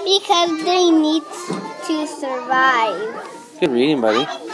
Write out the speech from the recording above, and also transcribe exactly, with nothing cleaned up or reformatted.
Because they need to survive. Good reading, buddy.